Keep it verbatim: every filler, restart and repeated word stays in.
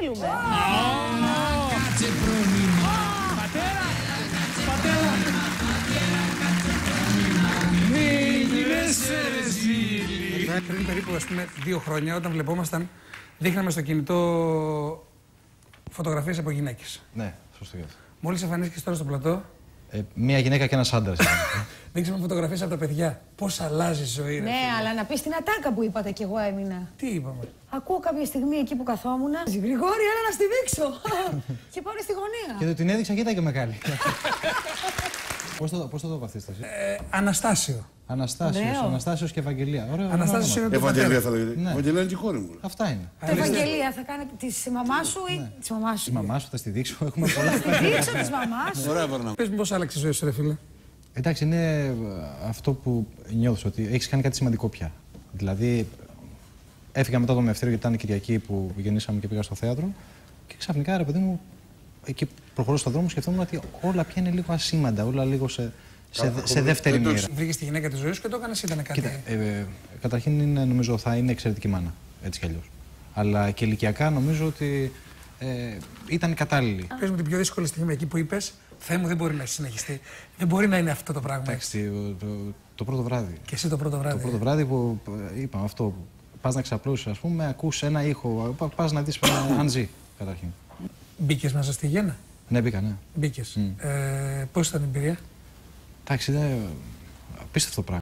θέλουμε. Κάτσε πρόνημα. Πατέρα, πατέρα. Πριν περίπου ας πούμε δύο χρόνια, όταν βλεπόμασταν, δείχναμε στο κινητό φωτογραφίες από γυναίκες. Ναι, σωστό. Μόλις εμφανίστηκες τώρα στο πλατό, Ε, μία γυναίκα και ένας άντρας. δείξαμε φωτογραφίες από τα παιδιά. Πώς αλλάζει η ζωή, ρε Ναι, φίλε. αλλά να πεις την ατάκα που είπατε κι εγώ έμεινα. Τι είπαμε. Ακούω κάποια στιγμή εκεί που καθόμουν. Γρηγόρη, έλα να στη δείξω. Και πάω στη γωνία. Και το την έδειξα, κοίτα και με καλή. Πώς το, πώς το το βαφτίσετε εσύ? Ε, Αναστάσιο. Αναστάσιος, Ωραίο. Αναστάσιος και Ευαγγελία. Ωραίο. Αναστάσιος όνομα. είναι το Ευαγγελία πατέρα. θα λέγεται. Ναι. Ευαγγελία είναι και η κόρη μου. Αυτά είναι. Το Ευαγγελία θα κάνετε της μαμάς σου ή της μαμάς σου? Η μαμά σου θα στη δείξω. Έχουμε πολλά. Τη δείξω της μαμάς σου. Ωραία, Βαρνά. Πες μου πώς άλλαξε η ζωή σου, ρε φίλε. Εντάξει, είναι αυτό που νιώθεις ότι έχεις κάνει κάτι σημαντικό πια. Δηλαδή, έφυγα μετά το μευτήριο γιατί ήταν η Κυριακή που γεννήσαμε και πήγα στο θέατρο. Και ξαφνικά, ρε παιδί μου, εκεί προχωρώ στον δρόμο, σκεφτόμουν ότι όλα πια είναι λίγο ασήμαντα, όλα λίγο σε, σε, σε δεύτερη μοίρα. Βρήκες τη γυναίκα της ζωής σου και το έκανες, ήταν κάτι. Κοίτα, ε, ε, καταρχήν είναι, νομίζω θα είναι εξαιρετική μάνα, έτσι κι αλλιώς. Αλλά και ηλικιακά νομίζω ότι ε, ήταν κατάλληλη. Πες μου την πιο δύσκολη στιγμή εκεί που είπες, Θεέ μου, δεν μπορεί να συνεχιστεί. Δεν μπορεί να είναι αυτό το πράγμα. Εντάξει, το, το, το πρώτο βράδυ. Και εσύ το πρώτο βράδυ. Το πρώτο βράδυ που ε, είπαμε αυτό. Πας να ξαπλώσεις, ας πούμε, ακούς ένα ήχο. πα- Πας να δεις αν ζει, καταρχήν. Μπήκες μέσα στη γέννα. Ναι, μπήκα, ναι. Μπήκες. Mm. Ε, πώς ήταν η εμπειρία? Εντάξει, είναι απίστευτο πράγμα.